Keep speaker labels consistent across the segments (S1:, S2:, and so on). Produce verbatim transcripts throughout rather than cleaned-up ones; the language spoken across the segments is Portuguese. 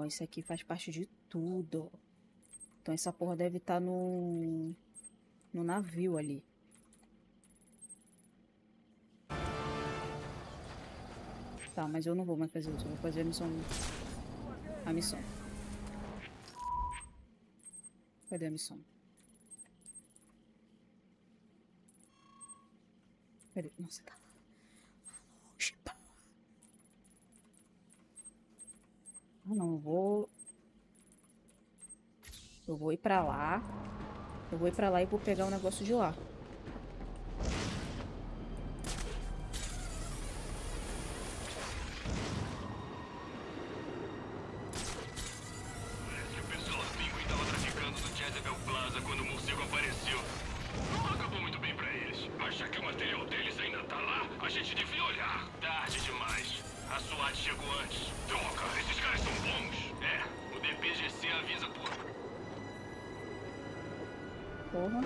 S1: esse aqui faz parte de tudo. Então essa porra deve estar no... no navio ali. Tá, mas eu não vou mais fazer isso. Eu vou fazer a missão... A missão. Cadê a missão? Cadê? Nossa, tá longe, porra. Ah, não. Eu vou... Eu vou ir pra lá. Eu vou ir pra lá e vou pegar o negócio de lá.
S2: Parece que o pessoal Pinguim estava traficando no Jezebel Plaza quando o morcego apareceu. Não acabou muito bem pra eles. Acha que o material deles ainda tá lá? A gente devia olhar. Tarde demais. A SWAT chegou antes. Droga, esses caras são bons. É, o D P G C avisa por...
S1: Porra.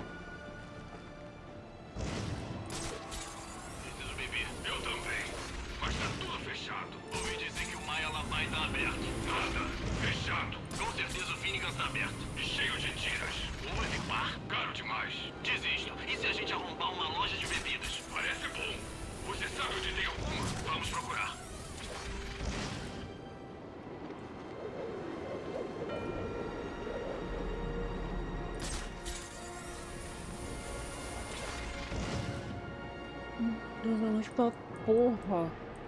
S2: Preciso beber. Eu também. Mas tá tudo fechado. Ouvi dizer que o Maia Labai tá aberto. Nada. Fechado. Com certeza o Finnegan tá aberto. E cheio de tiras. O Wave Bar? Caro demais. Desisto. E se a gente arrombar uma loja de bebidas? Parece bom. Você sabe onde tem alguma? Vamos procurar.
S1: Deus, é longe pra porra.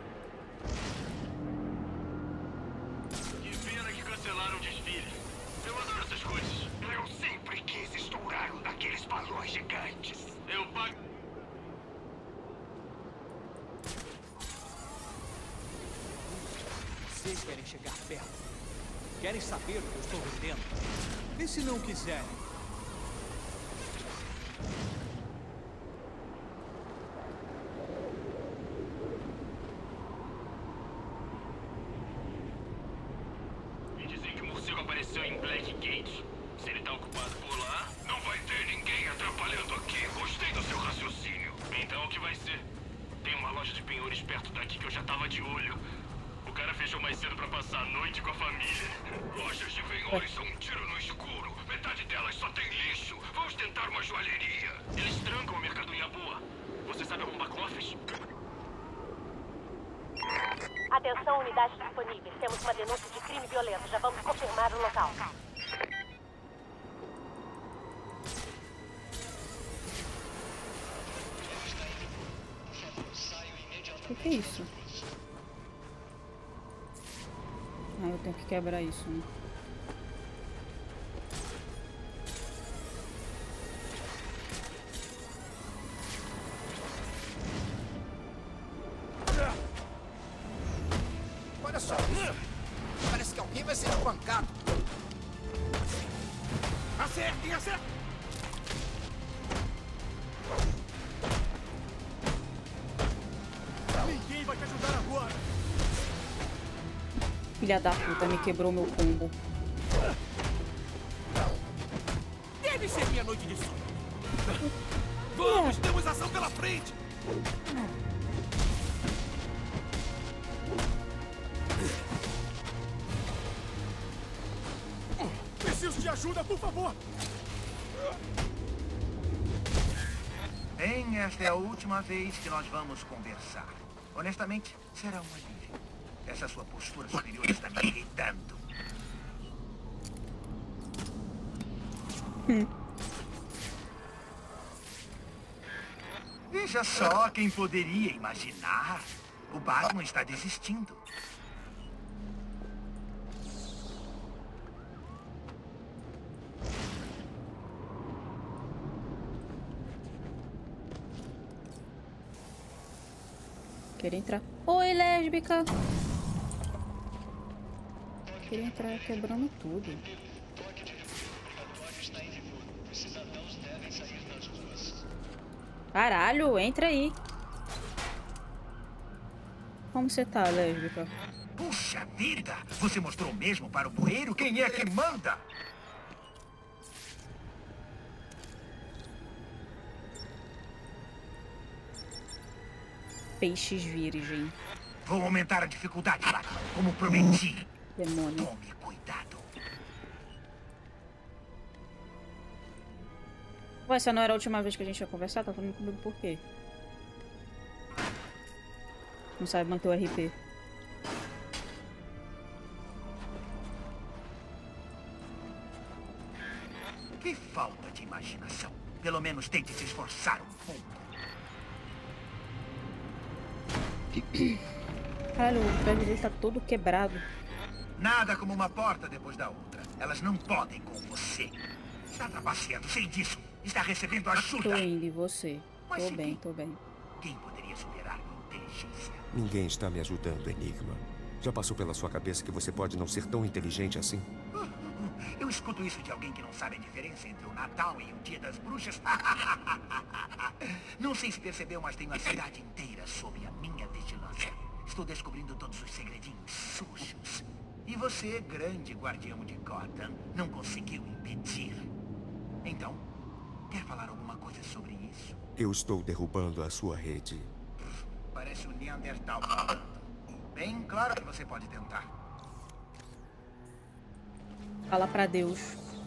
S2: Que pena que cancelaram o desfile. Eu adoro essas coisas. Eu sempre quis estourar um daqueles balões gigantes. Eu pago...
S3: Vocês querem chegar perto. Querem saber o que eu estou vendendo? E se não quiserem?
S2: Me dizem que o morcego apareceu em Blackgate. Se ele tá ocupado por lá, não vai ter ninguém atrapalhando aqui. Gostei do seu raciocínio. Então o que vai ser? Tem uma loja de penhores perto daqui que eu já tava de olho. O cara fechou mais cedo pra passar a noite com a família. Lojas de penhores são um tiro no escuro. Metade delas só tem lixo. Vamos tentar uma joalheria. Eles trancam a mercadoria boa. Você sabe arrombar cofres?
S4: Atenção, unidades disponíveis. Temos uma denúncia de crime violento. Já vamos confirmar o local.
S1: O que, que é isso? Ah, eu tenho que quebrar isso, né?
S5: Olha só isso. Parece que alguém vai ser espancado. Acertem, acertem! Ninguém vai te ajudar agora.
S1: Filha da puta, me quebrou meu combo.
S5: Deve ser minha noite de sono. Vamos, temos ação pela frente. Preciso de ajuda, por favor.
S6: Bem, esta é a última vez que nós vamos conversar. Honestamente, será um alívio. Essa sua postura superior está me irritando.
S1: Hum.
S6: Veja só quem poderia imaginar. O Batman está desistindo.
S1: Queria entrar. Oi, lésbica! Queria entrar quebrando tudo. Caralho, entra aí. Como você tá, lésbica?
S6: Puxa vida! Você mostrou mesmo para o bueiro quem é que manda?
S1: Peixes virgem.
S6: Vou aumentar a dificuldade, Batman, como prometi.
S1: Demônio.
S6: Tome cuidado.
S1: Ué, essa não era a última vez que a gente ia conversar? Tá falando comigo por quê? Não sabe manter o R P.
S6: Que falta de imaginação. Pelo menos tente se esforçar um pouco.
S1: Caralho, o pé dele tá todo quebrado.
S6: Nada como uma porta depois da outra. Elas não podem com você. Está trapaceando, sei disso. Está recebendo ajuda.
S1: Tô indo, e você?
S6: Mas
S1: Tô
S6: se
S1: bem,
S6: quem-
S1: tô bem.
S6: Quem poderia superar minha inteligência?
S7: Ninguém está me ajudando, Enigma. Já passou pela sua cabeça que você pode não ser tão inteligente assim?
S6: Eu escuto isso de alguém que não sabe a diferença entre o Natal e o Dia das Bruxas. Não sei se percebeu, mas tenho a cidade inteira sob a minha vigilância. Estou descobrindo todos os segredinhos sujos. E você, grande guardião de Gotham, não conseguiu impedir. Então, quer falar alguma coisa sobre isso?
S7: Eu estou derrubando a sua rede.
S6: Parece um Neandertal falando. Bem, claro que você pode tentar.
S1: Fala pra Deus.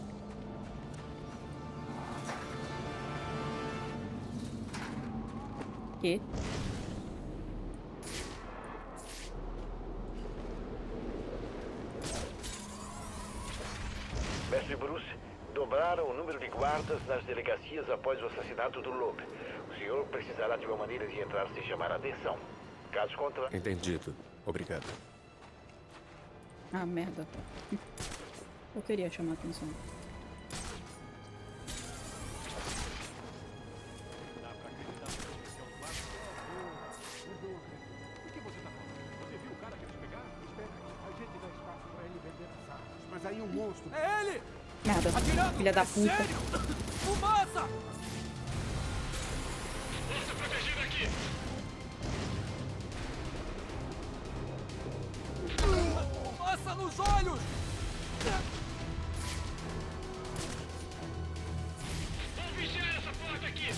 S1: Que?
S8: Mestre Bruce, dobraram o número de guardas nas delegacias após o assassinato do Loeb. O senhor precisará de uma maneira de entrar sem chamar a atenção. Caso contrário...
S7: Entendido. Obrigado.
S1: Ah, merda. Eu queria chamar a atenção.
S5: Mas aí um monstro.
S3: É ele!
S1: Merda,
S3: Atirando!
S1: filha da
S3: É
S1: puta.
S3: sério? Fumaça!
S2: Força protegida aqui!
S3: Fumaça nos olhos!
S2: Vamos vigiar essa porta aqui!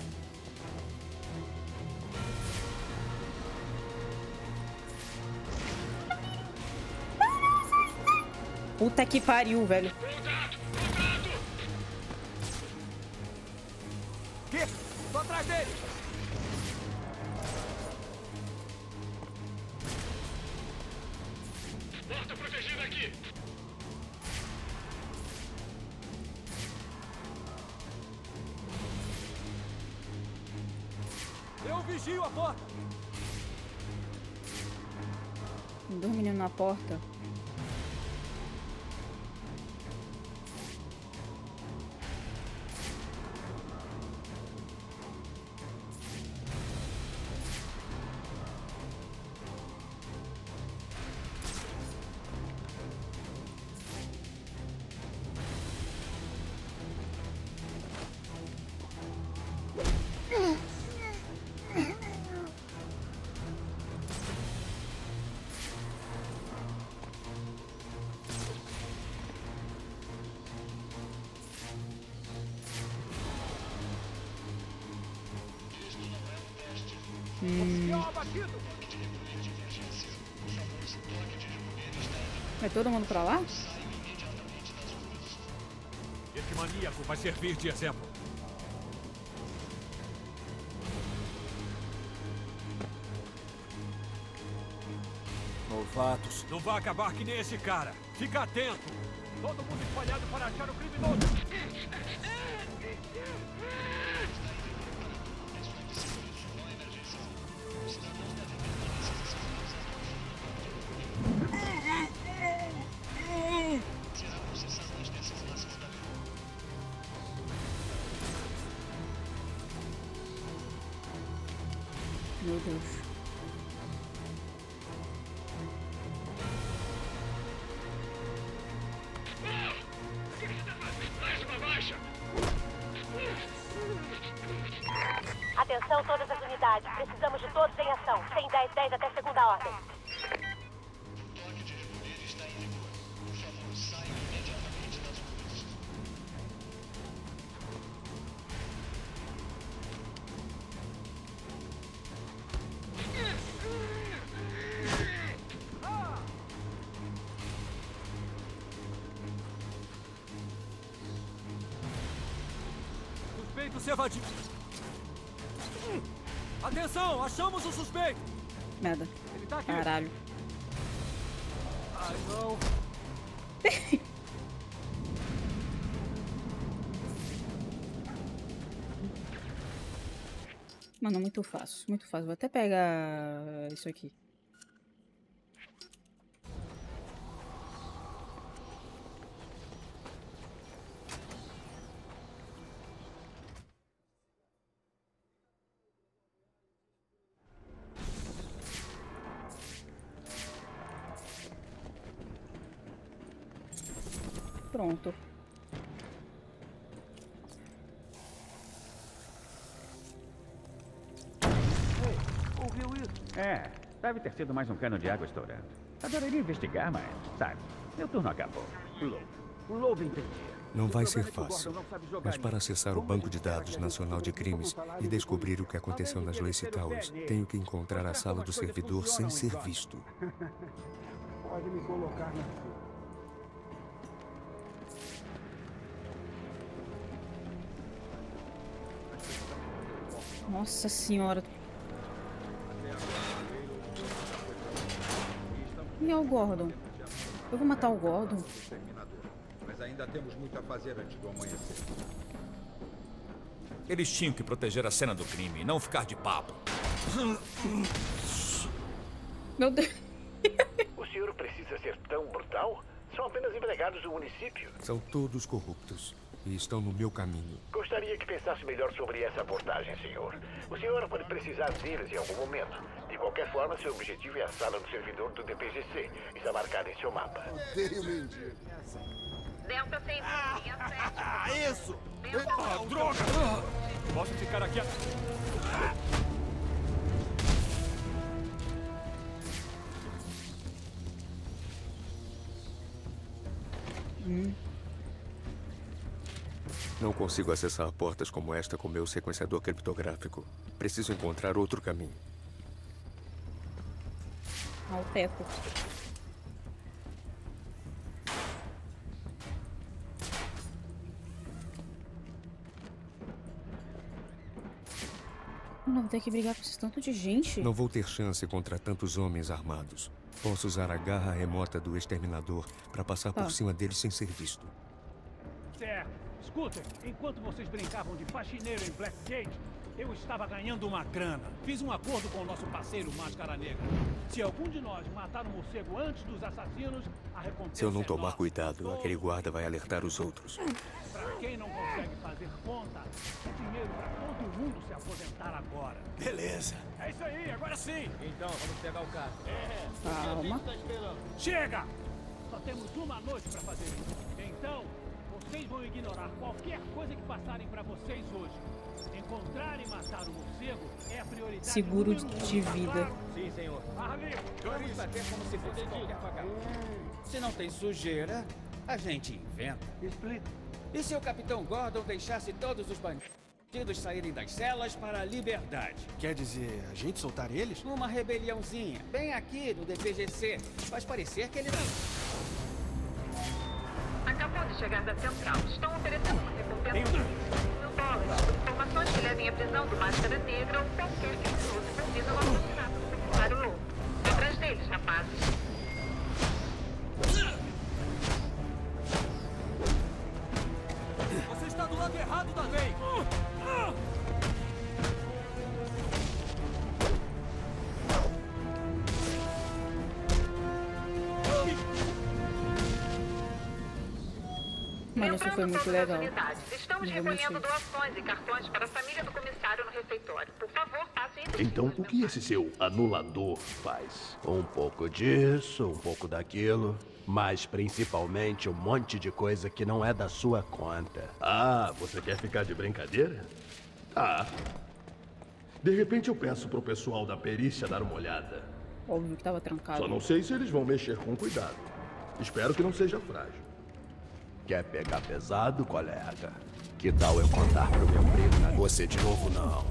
S1: Puta que pariu, velho.
S2: Contato! Contato!
S3: Que? Tô atrás dele!
S2: Porta protegida aqui!
S3: Eu vigio a porta!
S1: Tem dois meninos na porta. Vai todo mundo pra lá?
S3: Esse maníaco vai servir de exemplo.
S5: Novatos.
S3: Não vai acabar que nem esse cara. Fica atento. Todo mundo espalhado para achar o criminoso.
S1: Meu Deus.
S2: Mais uma baixa!
S4: Atenção todas as unidades. Precisamos de todos em ação. cem, dez, dez até segunda ordem.
S5: suspeito se evadiu. Hum. Atenção, achamos o suspeito.
S1: Merda.
S5: Ele tá aqui.
S1: Caralho.
S5: Ai, não.
S1: Mano, muito fácil, muito fácil. Vou até pegar isso aqui. Pronto.
S9: Ouviu isso? É, deve ter sido mais um cano de água estourando. Adoraria investigar, mas, sabe, meu turno acabou. Lobo. O Lobo entendia.
S7: Não vai ser fácil, mas para acessar o Banco de Dados Nacional de Crimes e descobrir o que aconteceu nas Lacey Towers, tenho que encontrar a sala do servidor sem ser visto.
S9: Pode me colocar na fila.
S1: Nossa senhora. E é o Gordon? Eu vou matar o Gordon?
S10: Mas ainda temos muito a fazer antes do amanhecer.
S5: Eles tinham que proteger a cena do crime e não ficar de papo.
S1: Meu Deus.
S8: O senhor precisa ser tão brutal? São apenas empregados do município.
S7: São todos corruptos e estão no meu caminho.
S8: Gostaria que pensasse melhor sobre essa abordagem, senhor. O senhor pode precisar deles em algum momento. De qualquer forma, seu objetivo é a sala do servidor do D P G C. Está marcada em seu mapa.
S11: Odeio mentir.
S4: Delta seis linha sete.
S5: Ah, isso! Ah, droga! Posso ficar aqui?
S1: Hum.
S7: Não consigo acessar portas como esta com meu sequenciador criptográfico. Preciso encontrar outro caminho.
S1: Ao teto. Não vou ter que brigar com esse tanto de gente.
S7: Não vou ter chance contra tantos homens armados. Posso usar a garra remota do exterminador para passar
S1: Tá.
S7: por cima deles sem ser visto.
S3: Certo. Escutem, enquanto vocês brincavam de faxineiro em Blackgate, eu estava ganhando uma grana. Fiz um acordo com o nosso parceiro Máscara Negra. Se algum de nós matar um morcego antes dos assassinos, a recompensa
S7: Se eu não
S3: é
S7: tomar
S3: nossa.
S7: cuidado, aquele guarda vai alertar os outros.
S3: Pra quem não consegue fazer conta, é dinheiro pra todo mundo se aposentar agora.
S5: Beleza.
S3: É isso aí, agora sim.
S5: Então, vamos pegar o carro.
S3: É.
S1: Calma.
S3: Chega! Só temos uma noite pra fazer isso. Então, vocês vão ignorar qualquer coisa que passarem pra vocês hoje. Encontrar e matar o morcego é a prioridade.
S1: Seguro
S3: número um,
S1: de
S3: tá
S1: vida.
S3: claro?
S5: Sim, senhor.
S3: Harley,
S5: Vamos bater como se fosse qualquer vagabundo. Se não tem sujeira, a gente inventa.
S9: Explica.
S12: E se o Capitão Gordon deixasse todos os bandidos saírem das celas para a liberdade?
S11: Quer dizer, a gente soltar eles?
S12: Uma rebeliãozinha, bem aqui no D P G C. Faz parecer que ele não...
S4: Acabou de chegar da central. Estão oferecendo uma recompensa
S3: Tem um-
S4: de mil dólares. Informações que levem à prisão do Máscara Negra ou qualquer criminoso envolvido no assassinato do comissário Lobo. Atrás deles, rapazes.
S5: Você está do lado errado da lei.
S1: Mano, isso foi muito legal.
S4: Estamos
S1: Não vou
S4: recolhendo
S1: mentir.
S4: doações e cartões para a família do comissário no refeitório. Por favor, passe e
S13: Então, o que esse seu anulador faz? Um pouco disso, um pouco daquilo, mas principalmente um monte de coisa que não é da sua conta. Ah, você quer ficar de brincadeira? Tá. De repente eu peço pro pessoal da perícia dar uma olhada.
S1: Óbvio que tava trancado.
S13: Só não sei se eles vão mexer com cuidado. Espero que não seja frágil. Quer pegar pesado, colega? Que tal eu contar pro meu primo? Você de novo não.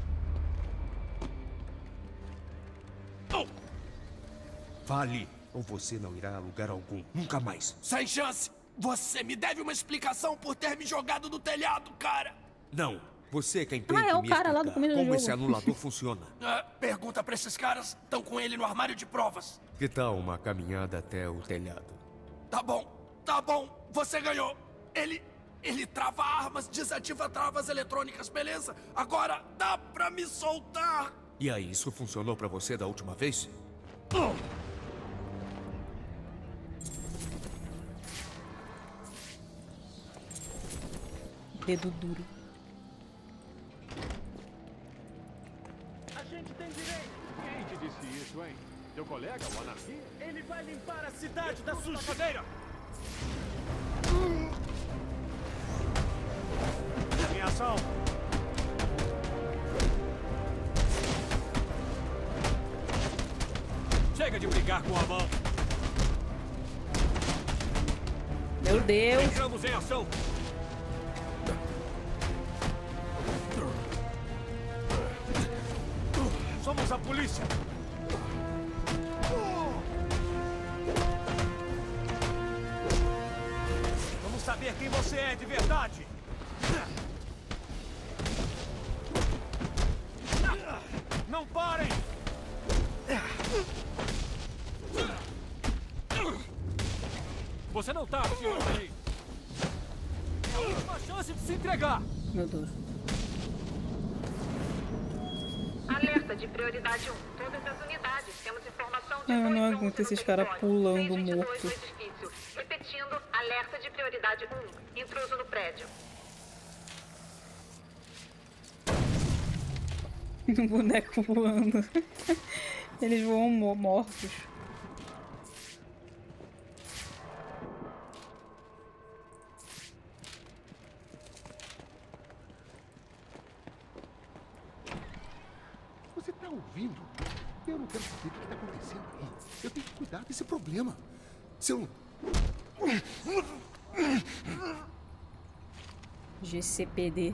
S7: Fale, ou você não irá a lugar algum. Nunca mais.
S5: Sem chance. Você me deve uma explicação por ter me jogado do telhado, cara.
S7: Não, Você quem tem
S1: Ah,
S7: que
S1: é o
S7: me
S1: cara lá do
S7: explicar
S1: começo do
S7: como
S1: jogo.
S7: esse anulador funciona.
S5: Ah, pergunta pra esses caras. Estão com ele no armário de provas.
S7: Que tal uma caminhada até o telhado?
S5: Tá bom, tá bom. Você ganhou. Ele... Ele trava armas, desativa travas eletrônicas, beleza? Agora dá pra me soltar.
S7: E aí, isso funcionou pra você da última vez?
S1: Dedo duro.
S3: A gente tem direito. Quem te disse isso, hein? Teu colega, o Anarquia? Ele vai limpar a cidade da sujeira. Em ação. Chega de brigar com a mão.
S1: Meu Deus.
S3: Entramos em ação. Somos a polícia. Vamos saber quem você é de verdade. Não parem! Você não tá atirando aí. É a última chance de se entregar.
S1: Meu Deus.
S4: Alerta de prioridade um. Todas as unidades. Temos informação de
S1: Eu
S4: dois
S1: não
S4: onze
S1: aguento
S4: no
S1: esses
S4: território.
S1: caras pulando
S4: seis vinte e dois
S1: morto.
S4: no edifício. Repetindo, alerta de prioridade um. Intruso no prédio.
S1: Um boneco voando. Eles voam mo- mortos.
S11: Você tá ouvindo? Eu não quero saber o que tá acontecendo aí. Eu tenho que cuidar desse problema. Se eu...
S1: G C P D.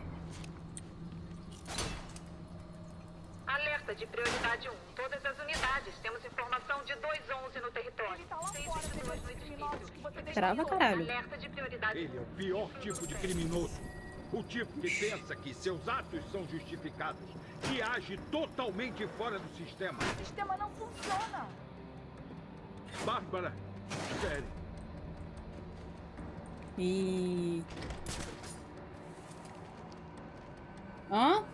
S4: Alerta de prioridade um. Todas as unidades. Temos informação de dois onze no território. seis vinte e dois no edifício.
S1: Trava, caralho.
S4: Alerta de prioridade
S10: Ele é o pior tipo de criminoso. O tipo que pensa que seus atos são justificados. Que age totalmente fora do sistema.
S14: O sistema não funciona.
S10: Bárbara, sério.
S1: E... Hã?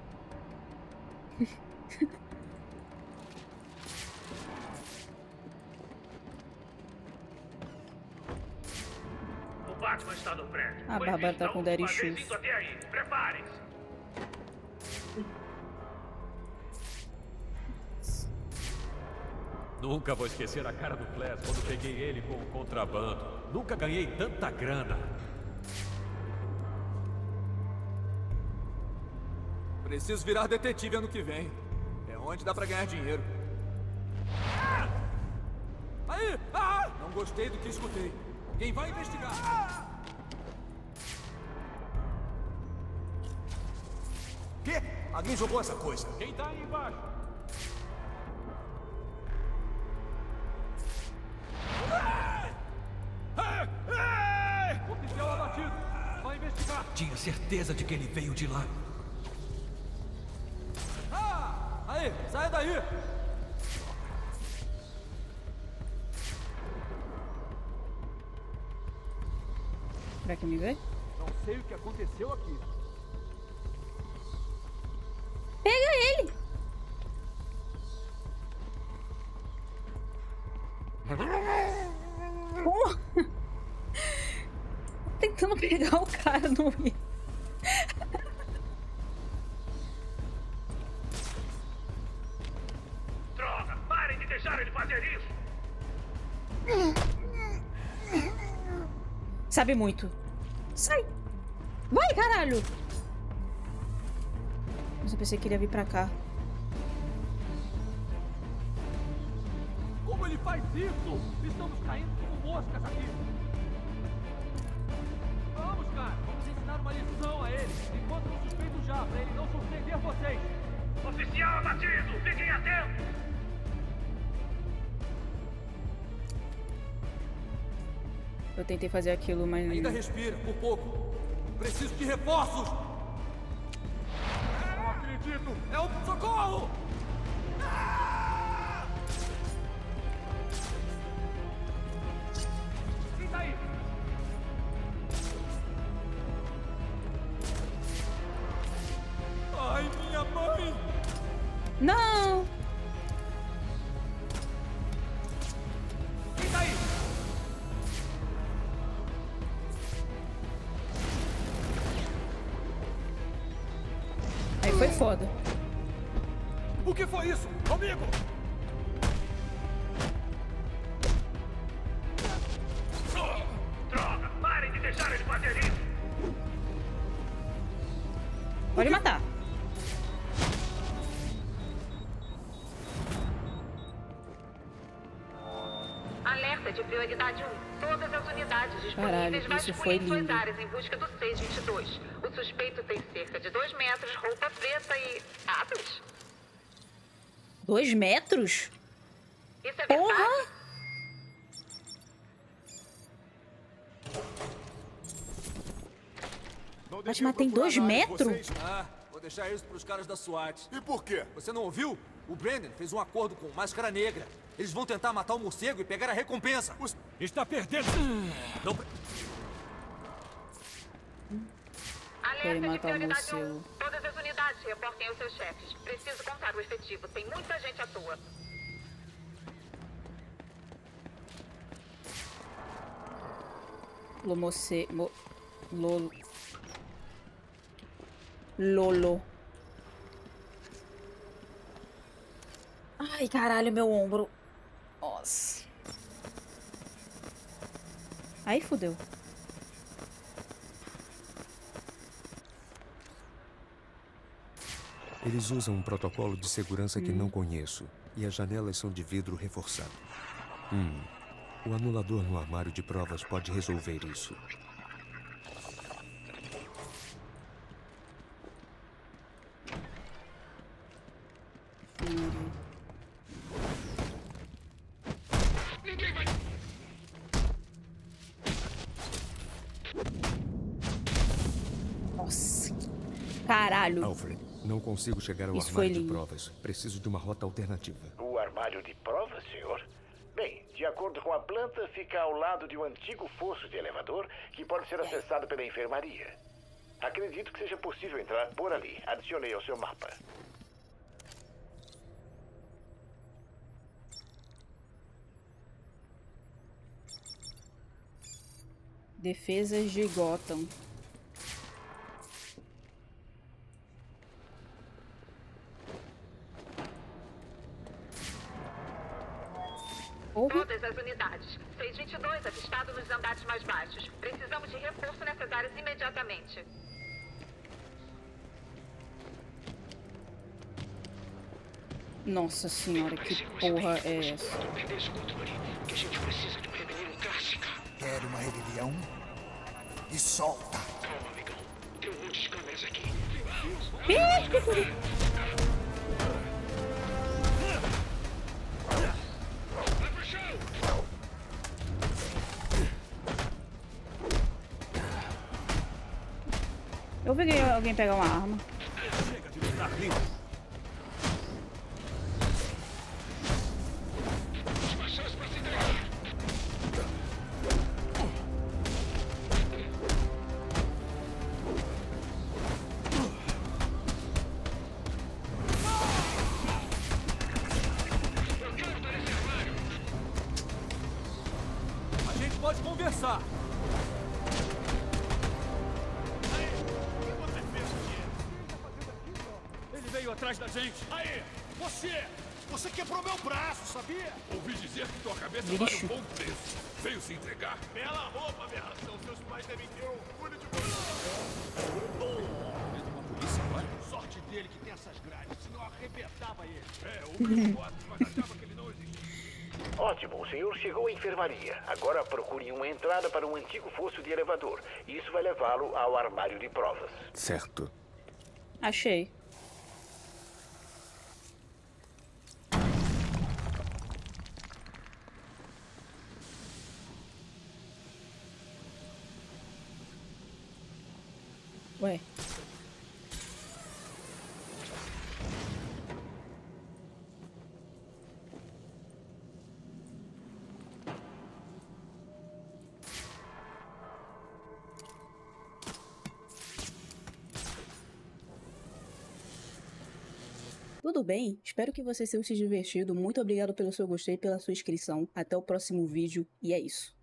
S3: O Batman está no prédio.
S1: A Bárbara tá com o Daddy
S3: Fazer
S1: Issues.
S3: isso até aí. Preparem-se. Nunca vou esquecer a cara do Flash quando peguei ele com o contrabando. Nunca ganhei tanta grana.
S15: Preciso virar detetive ano que vem. É onde dá pra ganhar dinheiro. Ah! Aí! Ah! Não gostei do que escutei. Quem vai investigar? Ah! Quê? Alguém jogou essa coisa?
S3: Quem tá aí embaixo? Oficial abatido. Vai investigar.
S15: Tinha certeza de que ele veio de lá. Ah! Aí, saia daí!
S1: Será que me vê?
S3: Não sei o que aconteceu aqui.
S1: Pega ele! Porra! Tentando pegar o cara no meio.
S3: Droga! Parem de deixar ele fazer isso!
S1: Sabe muito. Sai! Vai, caralho! Mas eu pensei que ele ia vir pra cá.
S3: Como ele faz isso? Estamos caindo como moscas aqui. Vamos, cara. Vamos ensinar uma lição a ele. Encontre o suspeito já, pra ele não surpreender vocês. Oficial abatido! Fiquem atentos!
S1: Eu tentei fazer aquilo, mas...
S15: Ainda respira, por pouco. Preciso de reforços!
S1: Não!
S15: Quem tá aí?
S1: Aí foi foda.
S15: O que foi isso? Comigo!
S2: Droga! Parem de deixar ele fazer isso!
S1: Pode matar.
S4: Alerta de prioridade um. Todas as unidades disponíveis
S1: Caralho, isso
S4: vasculhem
S1: foi
S4: suas
S1: lindo.
S4: áreas em busca do seis vinte e dois. O suspeito tem cerca de dois metros, roupa preta e... asas?
S1: Dois metros?
S4: Isso é
S1: Porra!
S4: verdade?
S1: Mas, mas tem dois metros?
S15: Ah, vou deixar isso pros caras da SWAT.
S11: E por quê?
S15: Você não ouviu? O Brandon fez um acordo com o Máscara Negra. Eles vão tentar matar o morcego e pegar a recompensa.
S3: Os... Está perdendo. Não...
S1: Querem
S4: Alerta de
S1: matar o
S4: prioridade um.
S1: morcego.
S4: Todas as unidades reportem aos seus chefes. Preciso contar o efetivo. Tem muita gente à toa.
S1: Lomoce... Mo... Lolo... Lolo. Ai, caralho, meu ombro. Nossa. Aí fudeu.
S7: Eles usam um protocolo de segurança que não conheço. E as janelas são de vidro reforçado. Hum. O anulador no armário de provas pode resolver isso.
S2: Ninguém vai...
S1: Nossa. Caralho.
S7: Alfred, não consigo chegar ao
S1: Isso foi
S7: armário de
S1: lindo.
S7: provas. Preciso de uma rota alternativa.
S8: O armário de provas, senhor? Bem, de acordo com a planta, fica ao lado de um antigo fosso de elevador que pode ser acessado pela enfermaria. Acredito que seja possível entrar por ali. Adicionei ao seu mapa.
S1: Defesas de Gotham.
S4: Todas as unidades. seis vinte e dois avistado nos andares mais baixos. Precisamos de reforço nessas áreas imediatamente.
S1: Nossa senhora, que porra é essa?
S2: Que a gente precisa de uma rebelião clássica.
S6: Quer uma rebelião? E solta.
S2: Calma, amigão. Tem um monte de câmeras aqui. Vai pro chão!
S1: Eu vi alguém pegar uma arma.
S3: Chega de lutar limpo. A gente pode conversar. Ele veio atrás da gente.
S10: Aí, você! Você quebrou meu braço, sabia?
S2: Ouvi dizer que tua cabeça
S1: Bicho.
S2: vale um bom preço. Veio se entregar?
S10: Bela roupa, minha ração. Seus pais devem ter orgulho de você.
S3: Uma polícia agora?
S10: Sorte dele que tem essas grades, senão eu arrebentava ele.
S2: É, ouvi boatos, mas achava que ele não existia.
S8: Ótimo, o senhor chegou à enfermaria. Agora procure uma entrada para um antigo fosso de elevador. Isso vai levá-lo ao armário de provas.
S7: Certo.
S1: Achei. Ué. Tudo bem? Espero que vocês tenham se divertido. Muito obrigado pelo seu gostei e pela sua inscrição. Até o próximo vídeo e é isso.